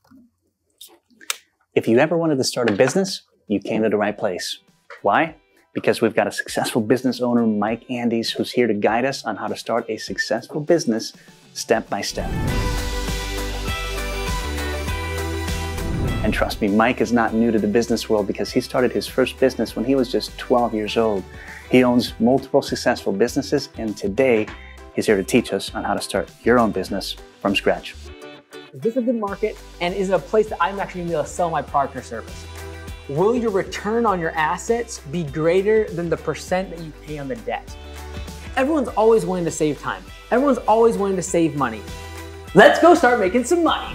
If you ever wanted to start a business, you came to the right place. Why? Because we've got a successful business owner, Mike Andes, who's here to guide us on how to start a successful business step by step. And trust me, Mike is not new to the business world because he started his first business when he was just 12 years old. He owns multiple successful businesses, and today he's here to teach us on how to start your own business from scratch. Is this a good market? And is it a place that I'm actually gonna be able to sell my product or service? Will your return on your assets be greater than the percent that you pay on the debt? Everyone's always wanting to save time. Everyone's always wanting to save money. Let's go start making some money.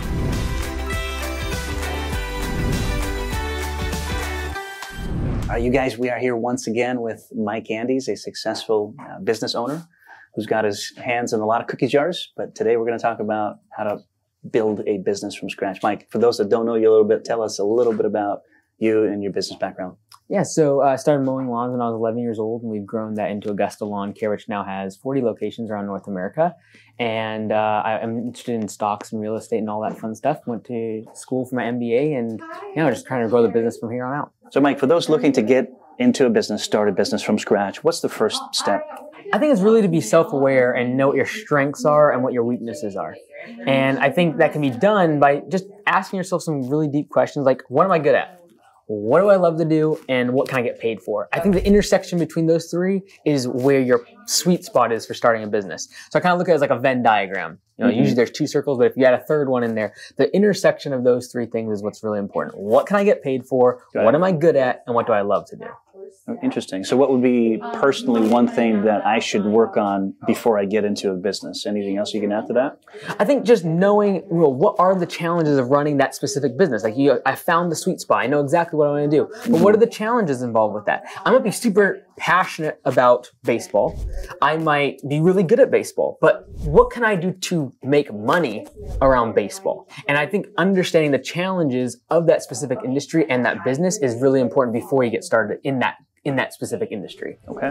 All right, you guys, we are here once again with Mike Andes, a successful business owner who's got his hands in a lot of cookie jars. But today we're going to talk about how to build a business from scratch. Mike, for those that don't know you a little bit, tell us a little bit about you and your business background. Yeah, so I started mowing lawns when I was 11 years old, and we've grown that into Augusta Lawn Care, which now has 40 locations around North America. And I'm interested in stocks and real estate and all that fun stuff. Went to school for my MBA and, just trying to grow the business from here on out. So Mike, for those looking to get into a business, start a business from scratch, what's the first step? I think it's really to be self-aware and know what your strengths are and what your weaknesses are. And I think that can be done by just asking yourself some really deep questions like, what am I good at? What do I love to do? And what can I get paid for? I think the intersection between those three is where your sweet spot is for starting a business. So I kind of look at it as like a Venn diagram. Usually there's two circles, but if you add a third one in there, the intersection of those three things is what's really important. What can I get paid for? What am I good at? And what do I love to do? Interesting. So what would be personally one thing that I should work on before I get into a business? Anything else you can add to that? I think just knowing what are the challenges of running that specific business. Like I found the sweet spot. I know exactly what I want to do. But what are the challenges involved with that? I might be super passionate about baseball. I might be really good at baseball. But what can I do to make money around baseball? And I think understanding the challenges of that specific industry and that business is really important before you get started in that specific industry. Okay.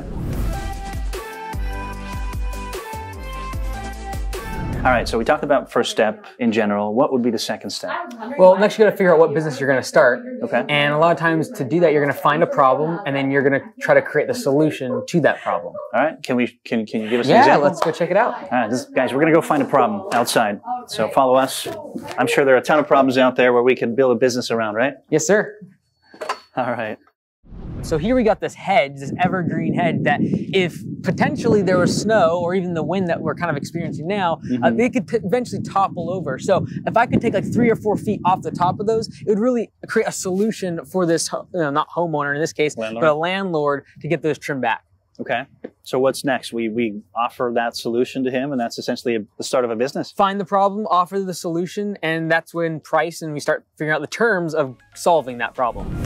All right, so we talked about first step in general. What would be the second step? Well, next you got to figure out what business you're going to start. Okay. And a lot of times to do that, you're going to find a problem, and then you're going to try to create the solution to that problem. All right. Can you give us an example? Yeah, let's go check it out. All right, guys, we're going to go find a problem outside. So follow us. I'm sure there are a ton of problems out there where we can build a business around, right? Yes, sir. All right. So here we got this hedge, this evergreen hedge that if potentially there was snow or even the wind that we're kind of experiencing now, they could eventually topple over. So if I could take like 3 or 4 feet off the top of those, it would really create a solution for this, not homeowner in this case, but a landlord to get those trimmed back. Okay. So what's next? We offer that solution to him, and that's essentially the start of a business. Find the problem, offer the solution, and that's when price and we start figuring out the terms of solving that problem.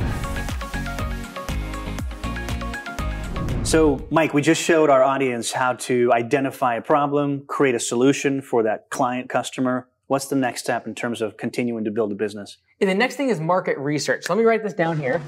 So, Mike, we just showed our audience how to identify a problem, create a solution for that client customer. What's the next step in terms of continuing to build a business? And the next thing is market research. So let me write this down here.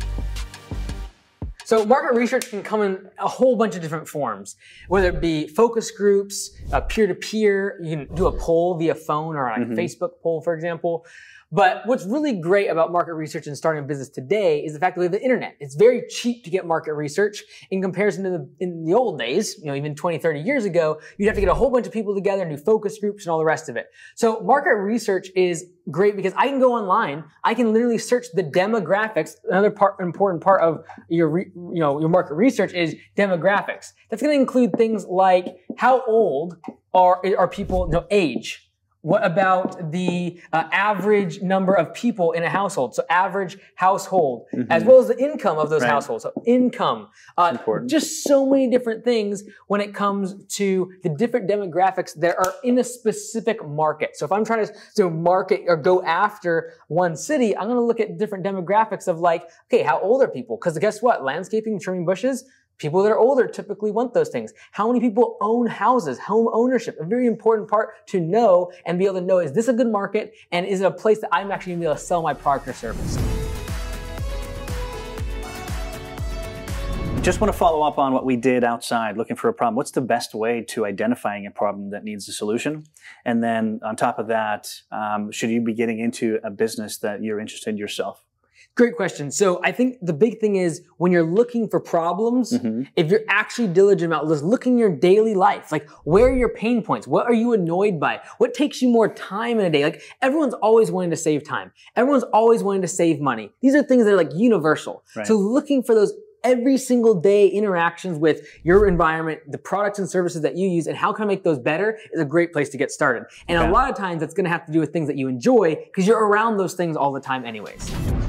So market research can come in a whole bunch of different forms, whether it be focus groups, peer-to-peer. You can do a poll via phone or like a Facebook poll, for example. But what's really great about market research and starting a business today is the fact that we have the internet. It's very cheap to get market research in comparison to in the old days, even 20, 30 years ago, you'd have to get a whole bunch of people together and do focus groups and all the rest of it. So market research is great because I can go online. I can literally search the demographics. Another important part of your market research is demographics. That's going to include things like how old are people, age. What about the average number of people in a household? So average household, as well as the income of those households. So income, just so many different things when it comes to the different demographics that are in a specific market. So if I'm trying to market or go after one city, I'm going to look at different demographics of like, okay, how old are people? Because guess what? Landscaping, trimming bushes, people that are older typically want those things. How many people own houses? Home ownership, a very important part to know and be able to know, is this a good market? And is it a place that I'm actually going to be able to sell my product or service? Just want to follow up on what we did outside, looking for a problem. What's the best way to identifying a problem that needs a solution? And then on top of that, should you be getting into a business that you're interested in yourself? Great question. So I think the big thing is when you're looking for problems, if you're actually diligent about just looking at your daily life, like where are your pain points? What are you annoyed by? What takes you more time in a day? Like everyone's always wanting to save time. Everyone's always wanting to save money. These are things that are like universal. Right. So looking for those every single day interactions with your environment, the products and services that you use, and how can I make those better is a great place to get started. And a lot of times that's going to have to do with things that you enjoy because you're around those things all the time anyways.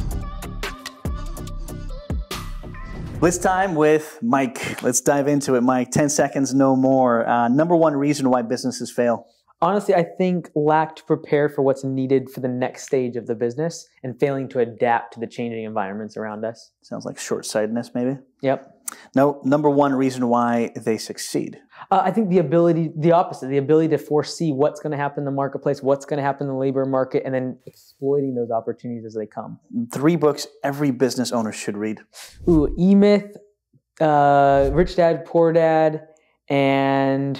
It's time with Mike. Let's dive into it, Mike. 10 seconds, no more. Number one reason why businesses fail. Honestly, I think lack to prepare for what's needed for the next stage of the business and failing to adapt to the changing environments around us. Sounds like short-sightedness, maybe? Yep. No, number one reason why they succeed. I think the opposite, the ability to foresee what's going to happen in the marketplace, what's going to happen in the labor market, and then exploiting those opportunities as they come. 3 books every business owner should read. Ooh, E-Myth, Rich Dad, Poor Dad, and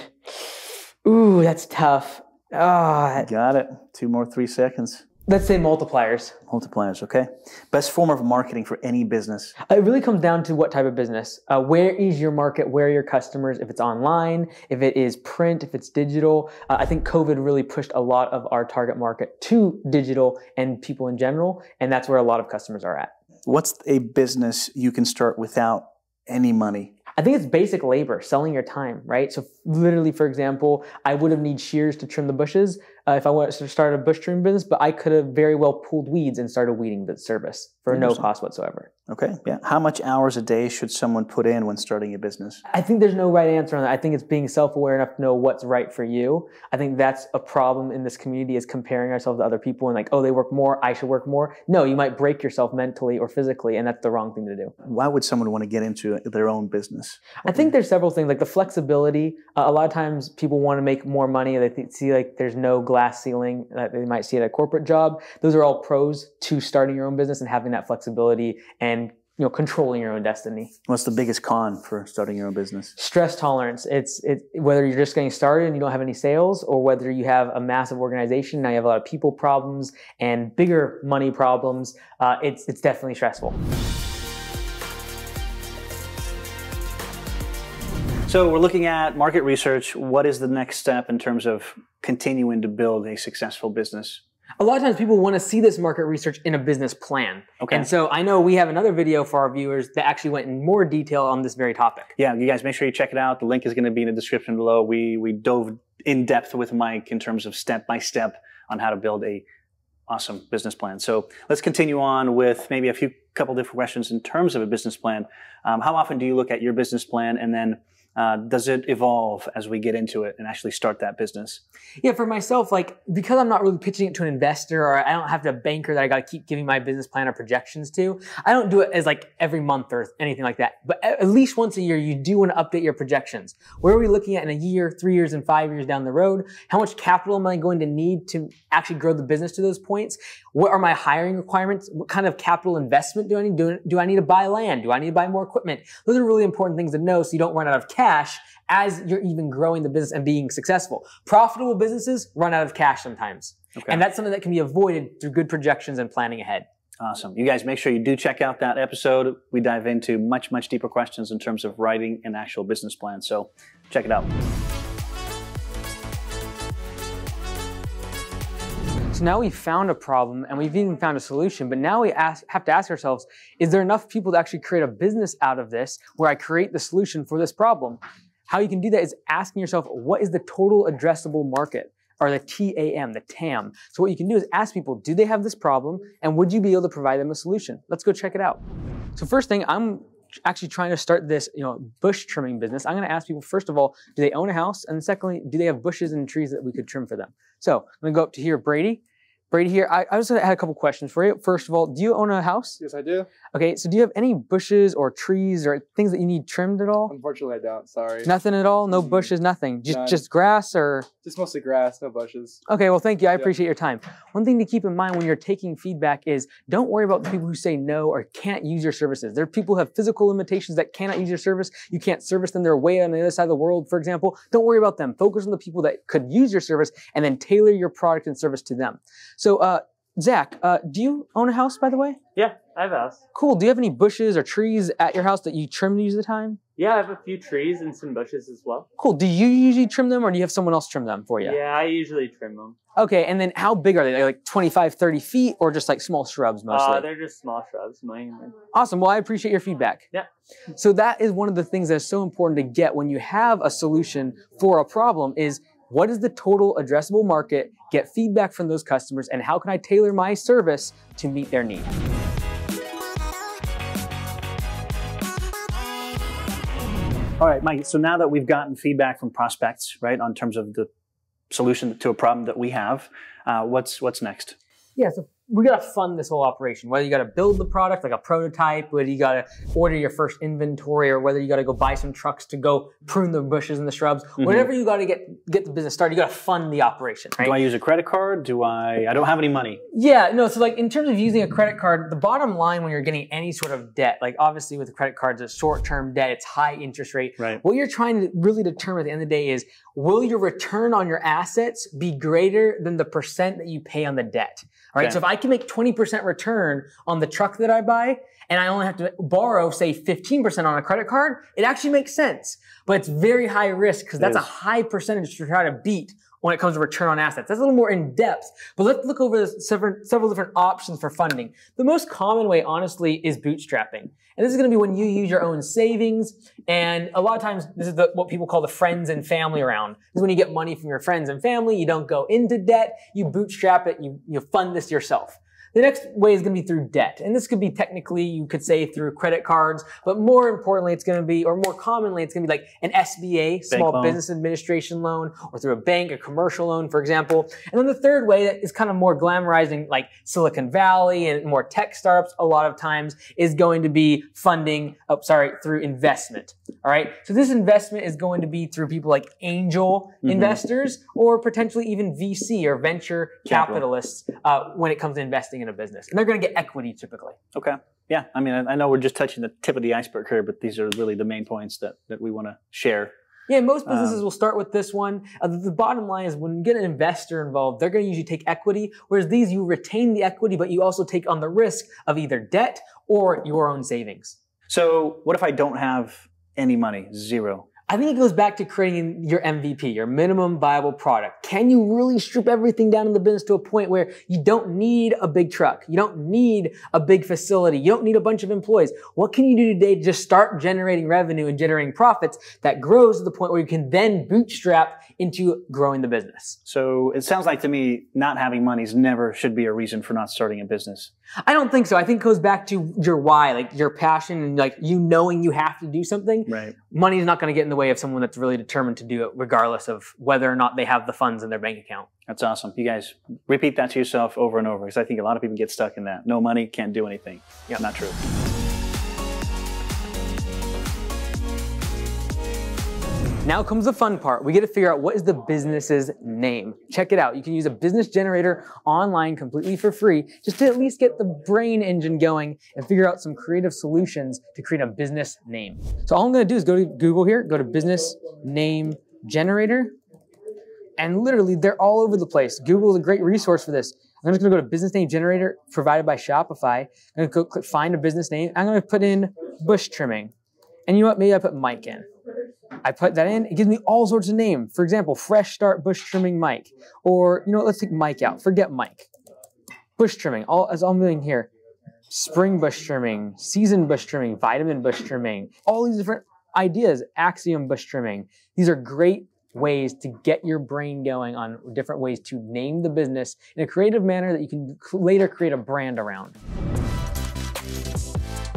ooh, that's tough. Got it. 2 more, 3 seconds. Let's say multipliers. Multipliers, okay. Best form of marketing for any business? It really comes down to what type of business. Where is your market? Where are your customers? If it's online, if it is print, if it's digital. I think COVID really pushed a lot of our target market to digital and people in general, and that's where a lot of customers are at. What's a business you can start without any money? I think it's basic labor, selling your time, right? So literally, for example, I would have need shears to trim the bushes if I wanted to start a bush trimming business, but I could have very well pulled weeds and started weeding the service for no cost whatsoever. Okay, yeah. How much hours a day should someone put in when starting a business? I think there's no right answer on that. I think it's being self-aware enough to know what's right for you. I think that's a problem in this community is comparing ourselves to other people and like, oh, they work more, I should work more. No, you might break yourself mentally or physically, and that's the wrong thing to do. Why would someone want to get into their own business? I think there's several things, like the flexibility. A lot of times people want to make more money. They see like there's no glass ceiling that they might see at a corporate job. Those are all pros to starting your own business and having that flexibility and controlling your own destiny. What's the biggest con for starting your own business? Stress tolerance. It's whether you're just getting started and you don't have any sales, or whether you have a massive organization, now you have a lot of people problems and bigger money problems. It's definitely stressful. So we're looking at market research. What is the next step in terms of continuing to build a successful business? A lot of times people want to see this market research in a business plan. Okay. And so I know we have another video for our viewers that actually went in more detail on this very topic. Yeah, you guys make sure you check it out. The link is going to be in the description below. We dove in depth with Mike in terms of step-by-step on how to build a awesome business plan. So let's continue on with maybe a couple different questions in terms of a business plan. How often do you look at your business plan, and then does it evolve as we get into it and actually start that business? Yeah, for myself, because I'm not really pitching it to an investor, or I don't have a banker that I got to keep giving my business plan or projections to, I don't do it as every month or anything like that. But at least once a year, you do want to update your projections. Where are we looking at in a year, 3 years, and 5 years down the road? How much capital am I going to need to actually grow the business to those points? What are my hiring requirements? What kind of capital investment do I need? Do I need to buy land? Do I need to buy more equipment? Those are really important things to know so you don't run out of cash as you're even growing the business and being successful. Profitable businesses run out of cash sometimes. Okay. And that's something that can be avoided through good projections and planning ahead. Awesome. You guys make sure you do check out that episode. We dive into much, much deeper questions in terms of writing an actual business plan. So check it out. So now we've found a problem and we've even found a solution, but now we have to ask ourselves, is there enough people to actually create a business out of this where I create the solution for this problem? How you can do that is asking yourself, what is the total addressable market, or the TAM, the TAM? So what you can do is ask people, do they have this problem, and would you be able to provide them a solution? Let's go check it out. So first thing, I'm actually trying to start this bush trimming business. I'm going to ask people, first of all, do they own a house? And secondly, do they have bushes and trees that we could trim for them? So I'm going to go up to here, Brady. Brady here. I just had a couple questions for you. First of all, do you own a house? Yes, I do. Okay, so do you have any bushes or trees or things that you need trimmed at all? Unfortunately, I don't. Sorry. Nothing at all? No bushes, nothing? Just grass or? Just mostly grass, no bushes. Okay, well, thank you. I appreciate your time. One thing to keep in mind when you're taking feedback is don't worry about the people who say no or can't use your services. There are people who have physical limitations that cannot use your service. You can't service them. They're way on the other side of the world, for example. Don't worry about them. Focus on the people that could use your service and then tailor your product and service to them. So, Zach, do you own a house, by the way? Yeah, I have a house. Cool. Do you have any bushes or trees at your house that you trim to use the time? Yeah, I have a few trees and some bushes as well. Cool. Do you usually trim them or do you have someone else trim them for you? Yeah, I usually trim them. Okay, and then how big are they? They're like 25, 30 feet or just like small shrubs mostly? They're just small shrubs mainly. Awesome. Well, I appreciate your feedback. Yeah. So that is one of the things that's so important to get when you have a solution for a problem is what is the total addressable market, get feedback from those customers, and how can I tailor my service to meet their need? All right, Mike, so now that we've gotten feedback from prospects, right, on terms of the solution to a problem that we have, what's next? Yeah, so we got to fund this whole operation. Whether you got to build the product like a prototype, whether you got to order your first inventory, or whether you got to go buy some trucks to go prune the bushes and the shrubs, whatever you got to get the business started, you got to fund the operation, right? Do I use a credit card? I don't have any money. Yeah, no, so like in terms of using a credit card, the bottom line when you're getting any sort of debt, like obviously with a credit card, it's a short-term debt, it's high interest rate. Right. What you're trying to really determine at the end of the day is, will your return on your assets be greater than the percent that you pay on the debt? All right, so if I can make 20% return on the truck that I buy, and I only have to borrow, say, 15% on a credit card, it actually makes sense. But it's very high risk because that's a high percentage to try to beat when it comes to return on assets. That's a little more in depth, but let's look over several different options for funding. The most common way, honestly, is bootstrapping. And this is going to be when you use your own savings. And a lot of times, this is what people call the friends and family round. This is when you get money from your friends and family. You don't go into debt. You bootstrap it. You fund this yourself. The next way is going to be through debt. And this could be technically, you could say through credit cards, but more importantly, it's going to be, or more commonly, it's going to be like an SBA, Small Business Administration loan, or through a bank, a commercial loan, for example. And then the third way that is kind of more glamorizing, like Silicon Valley and more tech startups a lot of times, is going to be funding, through investment. All right. So this investment is going to be through people like angel investors or potentially even VC or venture capitalists when it comes to investing in a business. And they're going to get equity typically. Okay. Yeah. I mean, I know we're just touching the tip of the iceberg here, but these are really the main points that we want to share. Yeah, most businesses will start with this one. The bottom line is when you get an investor involved, they're going to usually take equity, whereas these, you retain the equity, but you also take on the risk of either debt or your own savings. So what if I don't have any money? Zero. I think it goes back to creating your MVP, your minimum viable product. Can you really strip everything down in the business to a point where you don't need a big truck? You don't need a big facility. You don't need a bunch of employees. What can you do today to just start generating revenue and generating profits that grows to the point where you can then bootstrap into growing the business? So it sounds like to me, not having money never should be a reason for not starting a business. I don't think so. I think it goes back to your why, like your passion and like you knowing you have to do something. Right. Money is not going to get in the way of someone that's really determined to do it regardless of whether or not they have the funds in their bank account. That's awesome. You guys repeat that to yourself over and over because I think a lot of people get stuck in that. No money, can't do anything. Yeah, not true. Now comes the fun part. We get to figure out what is the business's name. Check it out. You can use a business generator online completely for free just to at least get the brain engine going and figure out some creative solutions to create a business name. So all I'm going to do is go to Google here, go to business name generator, and literally they're all over the place. Google is a great resource for this. I'm just going to go to business name generator provided by Shopify. I'm going to go click find a business name. I'm going to put in bush trimming. And you know what? Maybe I put Mike in. I put that in. It gives me all sorts of names. For example, Fresh Start Bush Trimming Mike. Or, you know what? Let's take Mike out. Forget Mike. Bush trimming. As I'm doing here. Spring bush trimming. Season bush trimming. Vitamin bush trimming. All these different ideas. Axiom bush trimming. These are great ways to get your brain going on different ways to name the business in a creative manner that you can later create a brand around.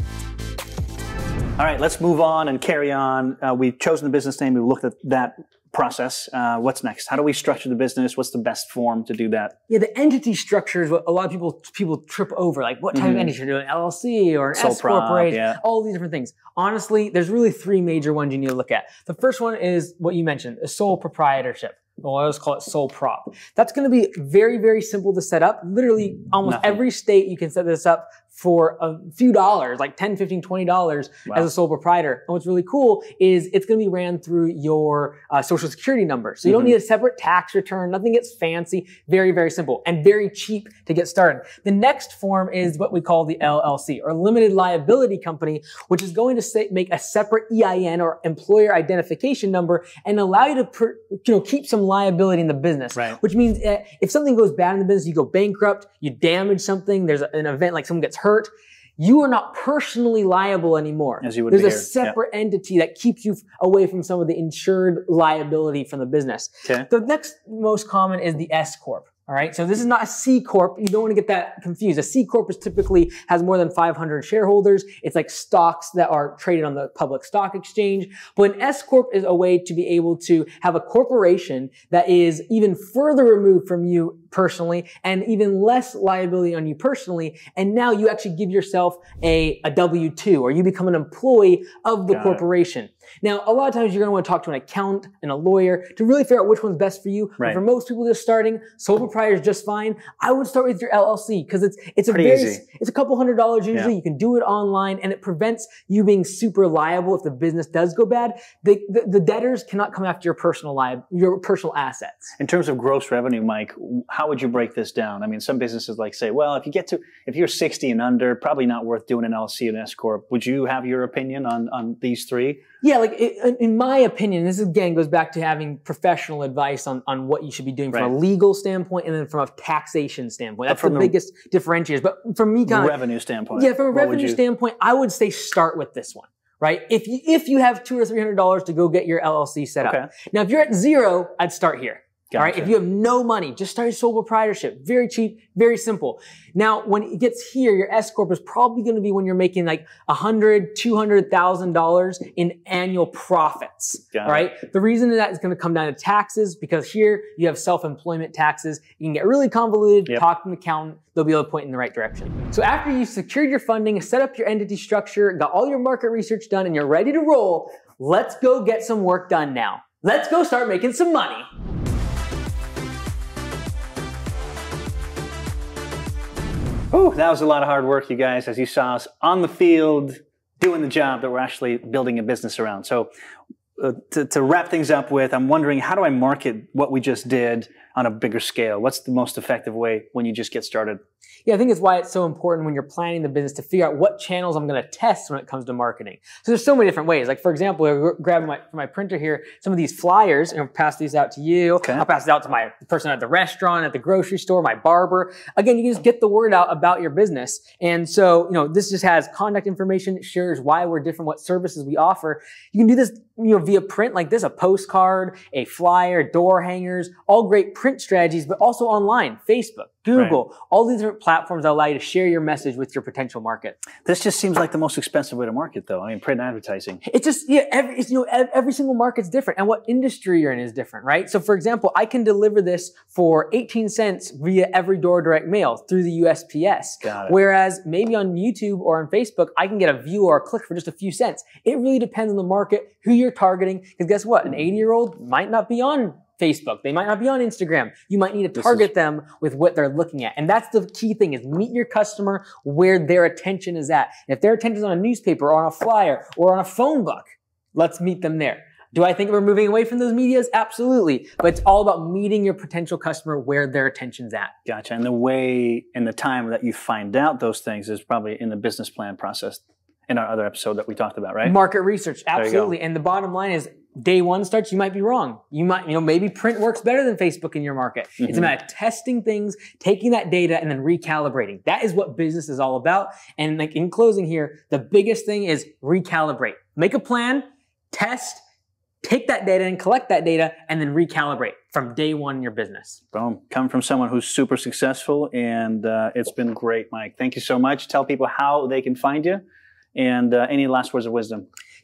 All right, let's move on and carry on. We've chosen the business name. We've looked at that process. What's next? How do we structure the business? What's the best form to do that? Yeah, the entity structure is what a lot of people trip over. Like, what type of entity? You're doing an LLC or an Sole S prop, corporation, yeah. all these different things. Honestly, there's really three major ones you need to look at. The first one is what you mentioned, a sole proprietorship. Well, I always call it sole prop. That's going to be very, very simple to set up. Literally, almost every state you can set this up for a few dollars, like $10, $15, $20 as a sole proprietor. And what's really cool is it's going to be ran through your social security number. So you don't need a separate tax return. Nothing gets fancy. Very, very simple and very cheap to get started. The next form is what we call the LLC, or limited liability company, which is going to make a separate EIN or employer identification number and allow you to keep some liability in the business. Right. Which means if something goes bad in the business, you go bankrupt, you damage something, there's an event like someone gets hurt, you are not personally liable anymore. As you would There's be a here. separate entity that keeps you away from some of the insured liability from the business. Okay. The next most common is the S Corp. All right. So this is not a C Corp. You don't want to get that confused. A C Corp is typically has more than 500 shareholders. It's like stocks that are traded on the public stock exchange. But an S Corp is a way to be able to have a corporation that is even further removed from you personally and even less liability on you personally. And now you actually give yourself a W-2, or you become an employee of the corporation. Now, a lot of times you're going to want to talk to an accountant and a lawyer to really figure out which one's best for you. Right. But for most people just starting, sole proprietor is just fine. I would start with your LLC because it's a couple $100 usually. Yeah. You can do it online, and it prevents you being super liable if the business does go bad. The debtors cannot come after your personal assets. In terms of gross revenue, Mike, how would you break this down? I mean, some businesses say, well, if you're 60 and under, probably not worth doing an LLC and S Corp. Would you have your opinion on these three? Yeah, in my opinion, this again goes back to having professional advice on what you should be doing from a legal standpoint and then from a taxation standpoint. That's the biggest differentiators. But from me, kind of revenue standpoint. Yeah, from a revenue standpoint, I would say start with this one. Right? If you have $200 or $300 to go get your LLC set up. Now, if you're at zero, I'd start here. Gotcha. All right. If you have no money, just start your sole proprietorship. Very cheap, very simple. Now, when it gets here, your S Corp is probably going to be when you're making like $100,000, $200,000 in annual profits. All right. The reason that is going to come down to taxes, because here you have self-employment taxes. You can get really convoluted, talk to an accountant. They'll be able to point in the right direction. So after you've secured your funding, set up your entity structure, got all your market research done, and you're ready to roll, let's go get some work done now. Let's go start making some money. Oh, that was a lot of hard work, you guys, as you saw us on the field doing the job that we're actually building a business around. So to wrap things up with, I'm wondering, how do I market what we just did on a bigger scale? What's the most effective way when you just get started? Yeah, I think it's why it's so important when you're planning the business to figure out what channels I'm going to test when it comes to marketing. So there's so many different ways. Like, for example, I'm grabbing my printer here, some of these flyers, and I'll pass these out to you. Okay. I'll pass it out to my person at the restaurant, at the grocery store, my barber. Again, you can just get the word out about your business. And so, this just has contact information. It shares why we're different, what services we offer. You can do this, via print like this, a postcard, a flyer, door hangers, all great print strategies, but also online, Facebook, Google, all these different platforms that allow you to share your message with your potential market. This just seems like the most expensive way to market, though. I mean, print advertising. It's just, every single market's different, and what industry you're in is different, right? So, for example, I can deliver this for 18 cents via every door direct mail through the USPS. Got it. Whereas maybe on YouTube or on Facebook, I can get a view or a click for just a few cents. It really depends on the market, who you're targeting, because guess what? An 80-year-old might not be on Facebook. They might not be on Instagram. You might need to target them with what they're looking at. And that's the key thing, is meet your customer where their attention is at. And if their attention is on a newspaper or on a flyer or on a phone book, let's meet them there. Do I think we're moving away from those medias? Absolutely. But it's all about meeting your potential customer where their attention's at. Gotcha. And the way and the time that you find out those things is probably in the business plan process in our other episode that we talked about, right? Market research. Absolutely. And the bottom line is, day one starts, you might be wrong. You might, maybe print works better than Facebook in your market. It's about testing things, taking that data, and then recalibrating. That is what business is all about. And like in closing here, the biggest thing is recalibrate. Make a plan, test, take that data and collect that data, and then recalibrate from day one in your business. Boom. Coming from someone who's super successful, and it's been great, Mike. Thank you so much. Tell people how they can find you, and any last words of wisdom.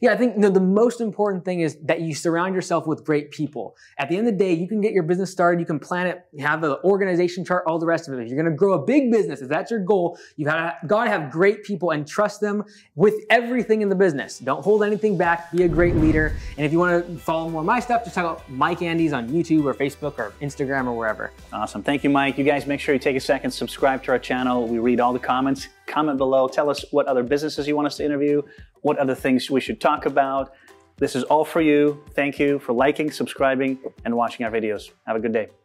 Yeah, I think the most important thing is that you surround yourself with great people. At the end of the day, you can get your business started, you can plan it, have an organization chart, all the rest of it. If you're going to grow a big business, if that's your goal, you've got to have great people and trust them with everything in the business. Don't hold anything back. Be a great leader. And if you want to follow more of my stuff, just check out Mike Andes on YouTube or Facebook or Instagram or wherever. Awesome. Thank you, Mike. You guys make sure you take a second, subscribe to our channel. We read all the comments. Comment below. Tell us what other businesses you want us to interview, what other things we should talk about. This is all for you. Thank you for liking, subscribing, and watching our videos. Have a good day.